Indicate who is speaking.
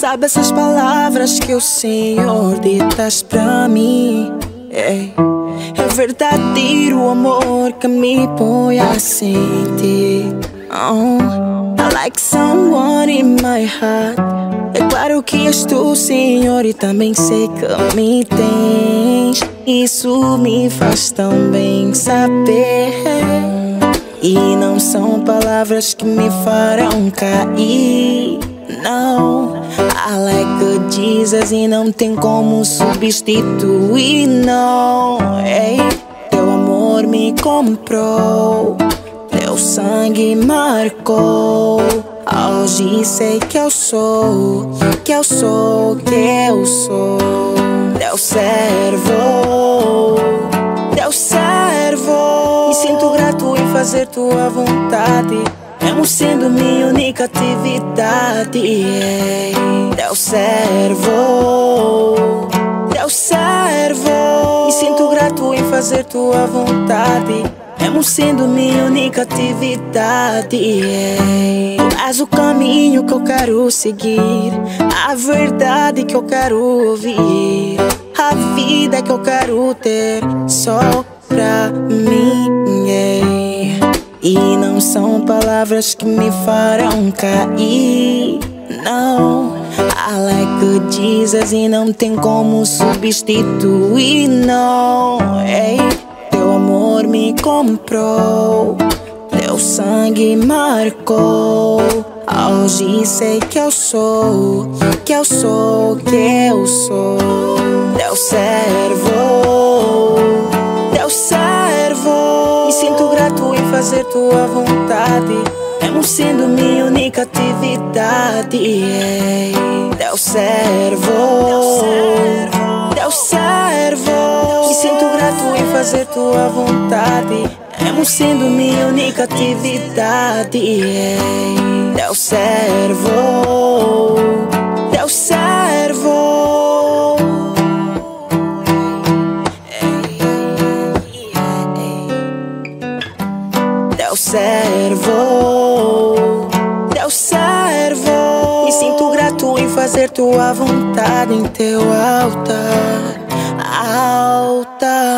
Speaker 1: sabe essas palavras que o Senhor ditas pra mim. É verdadeiro o amor que me põe a sentir. I like someone in my heart. É claro que és tu, Senhor, e também sei que me tens. Isso me faz tão bem saber. E não são palavras que me farão cair. Não, I like Jesus e não tem como substituir. Não, ei, teu amor me comprou, teu sangue marcou. Hoje sei que eu sou, que eu sou, que eu sou teu servo, teu servo. Me sinto grato em fazer tua vontade, mesmo sendo minha única atividade. Teu servo, teu servo. Me sinto grato em fazer tua vontade, mesmo sendo minha única atividade. És o caminho que eu quero seguir, a verdade que eu quero ouvir, a vida que eu quero ter só pra mim. E não são palavras que me farão cair. Não, I like Jesus e não tem como substituir. Não, ei, teu amor me comprou, teu sangue marcou. Hoje sei que eu sou, que eu sou, que eu sou teu servo, teu servo. Me sinto grato em fazer tua vontade, mesmo sendo minha única atividade. Teu servo, teu servo. Me sinto grato em fazer tua vontade, mesmo sendo minha única atividade. Teu servo, teu servo. Teu servo, teu servo. Me sinto grato em fazer tua vontade em teu altar, altar.